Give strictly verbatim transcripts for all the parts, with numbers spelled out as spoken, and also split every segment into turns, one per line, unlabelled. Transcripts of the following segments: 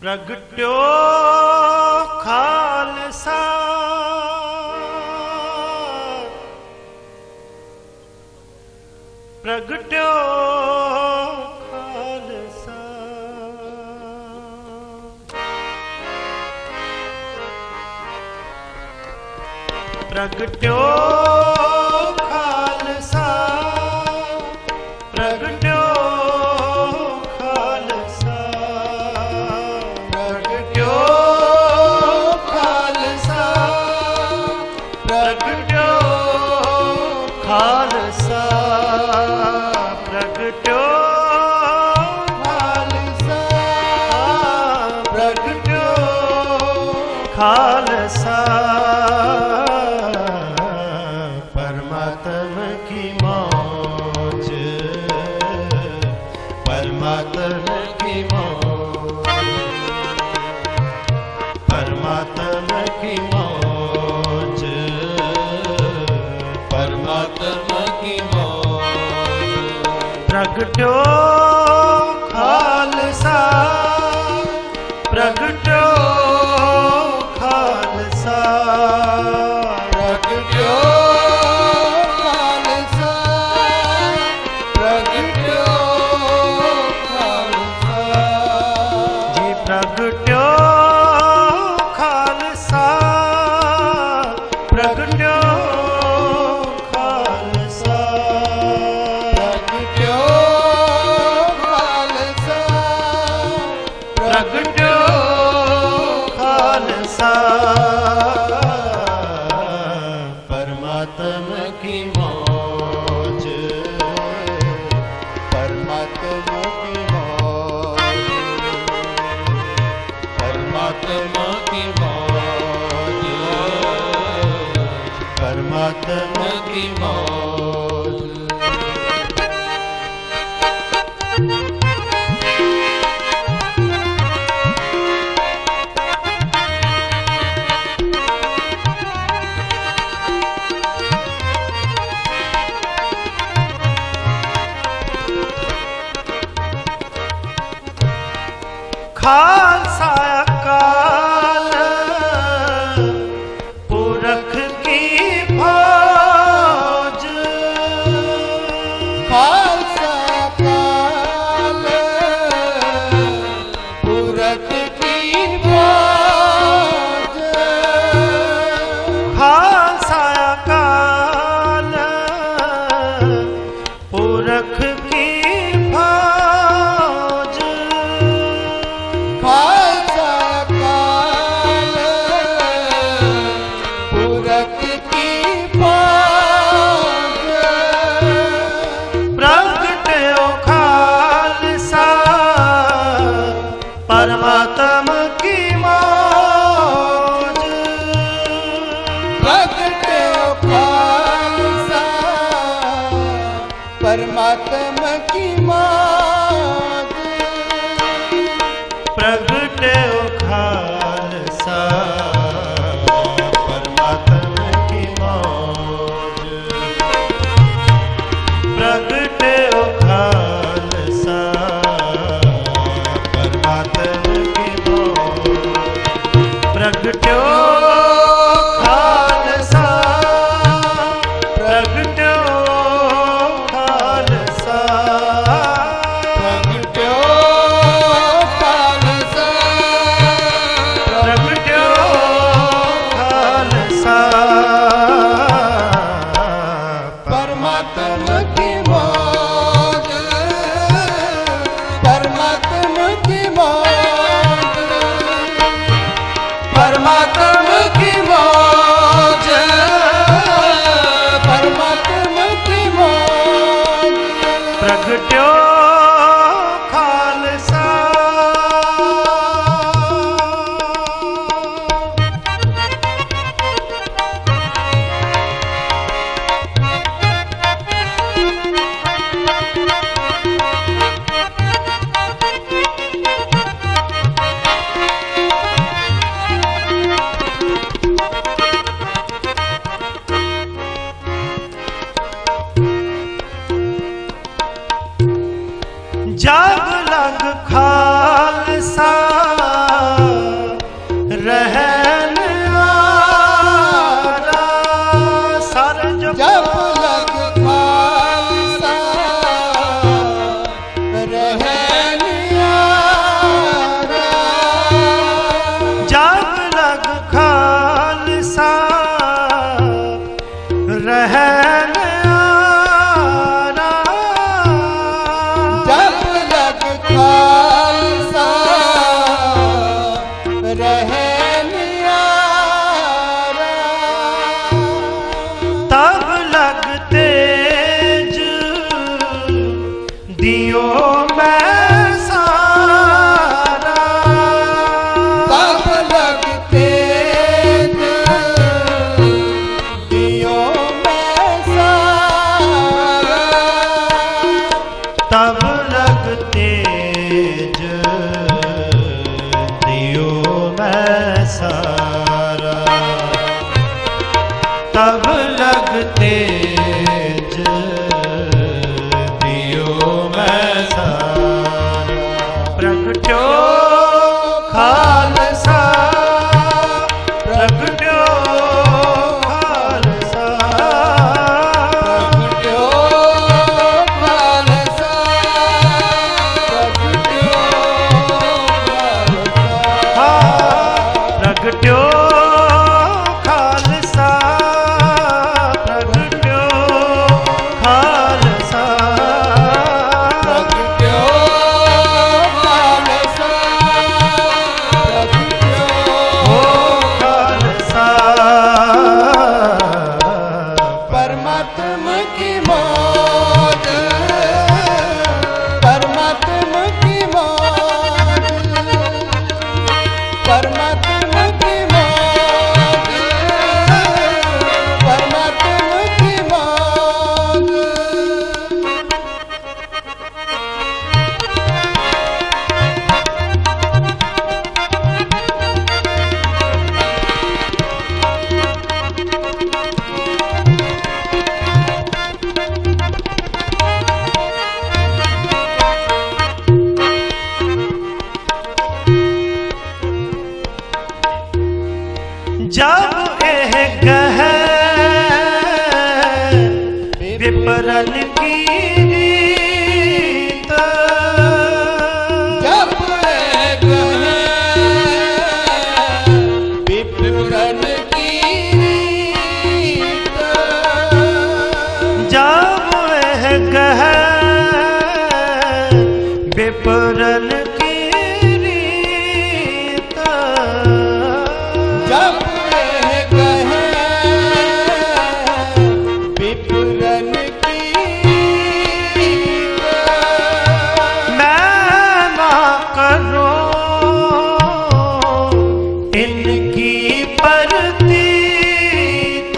प्रगट्यो खालसा प्रगट्यो खालसा प्रगट्यो खालसा प्रगट्यो खालसा प्रगट्यो खालसा प्रगट्यो खालसा प्रगट्यो खालसा प्रगट्यो खालसा परमात्मा की मौज परमात्मा की मौज परमात्मा की मौज परमात्मा की मौज प्रगट्यो खालसा प्रगट्यो खालसा प्रगट्यो खालसा प्रगट्यो खालसा जी प्रगट्यो खालसा प्रगट्यो खालसा प्रगट्यो खालसा प्रगट्यो खालसा परमात्मा की मौज परमात्मा की मौज परमात्मा की मौज परमात्मा की मौज खालसा काल पुरख की फौज खालसा काल पुरख की फौज खालसा काल पुरख की फौज खालसा काल पुरख की फौज प्रगट्यो खालसा परमात्मा की मौज प्रगट्यो खालसा परमात्मा की मौज प्रगट्यो खालसा परमात्मा की मौज प्रगट्यो खालसा परमात्मा की मौज प्रगट्यो खालसा प्रगट्यो खालसा प्रगट्यो खालसा प्रगट्यो खालसा परमात्मा की मौज परमात्मा की मौज परमात्मा
रहे नियारा।
तब लगते दियो मैं सारा।
तब लगते दियो मैं सारा।
तब लगते दियो मैं सारा। तब लगते प्रगट्यो खालसा। प्रगट्यो खालसा।
प्रगट्यो खालसा। प्रगट्यो खालसा।
प्रगट्यो खालसा। प्रगट्यो खालसा।
परमात्मा की मौज। परमात्मा की मौज। परमात्मा की मौज। परमात्मा की मौज।
जब एह गह विपरन की रीत।
जब एह गह विपरन की रीत।
जब एह गह विपरन की रीत।
जब विपुरन की
मैं ना करूं इनकी परतीत।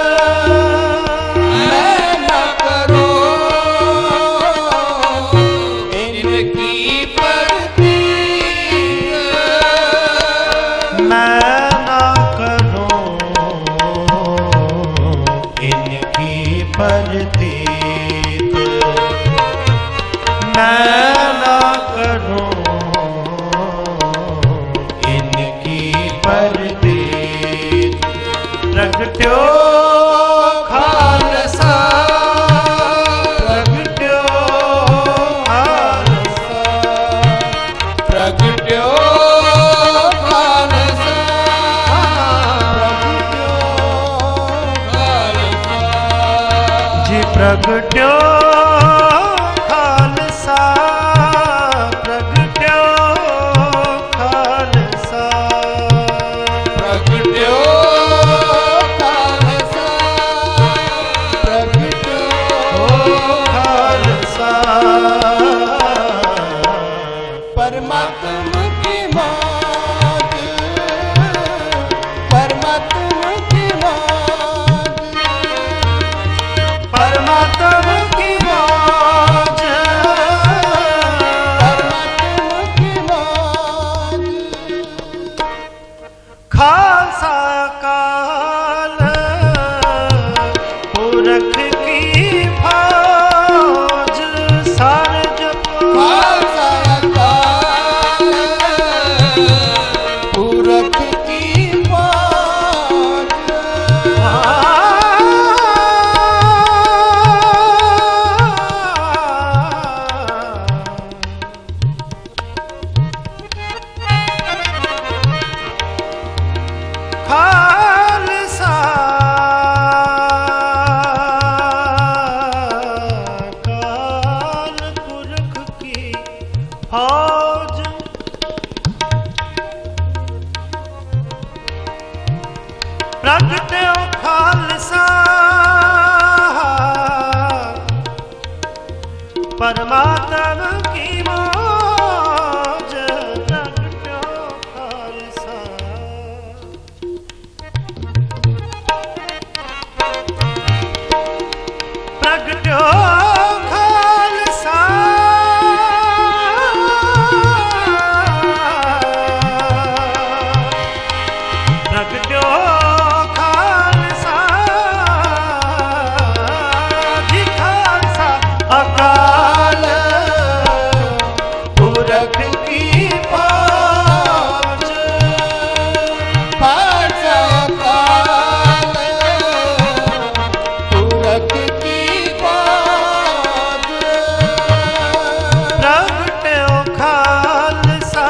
मैं ना करूं इनकी परतीत।
मैं ना करूं इनकी परतीत। मैं ना करूं इनकी परतीत। प्रगट्यो खालसा। प्रगट्यो खालसा।
प्रगट्यो खालसा। प्रगट्यो खालसा।
जी प्रगट्यो खालसा। प्रगट्यो खालसा।
प्रगट्यो खालसा। प्रगट्यो
खालसा।
परमात्मा की मौज। परमात्मा की मौज।
परमात्मा प्रगट्यो खालसा परमात्मा की मौज प्रगट्यो खालसा प्रगट्यो खालसा प्रगट्यो खालसा जी खालसा अकाल पुरख की पाज
खालसा अकाल पुरख की पाज
प्रगट्यो खालसा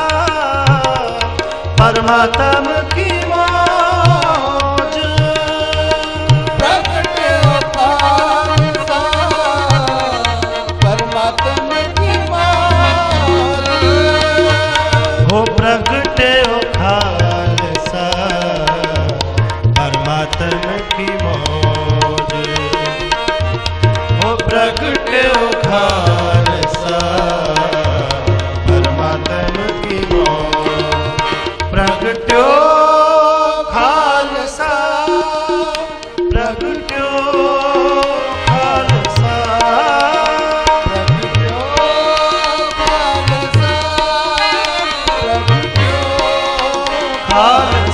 परमात्मा की मौज
प्रगट्यो खालसा परमात्मा की मौज
हो प्रगट्यो खालसा परमात्मा की मौज हो प्रगट्यो खालसा परमात्मा की मौज प्रगट्यो खालसा प्रगट्यो खालसा
प्रगट्यो खालसा प्रगट्यो
खालसा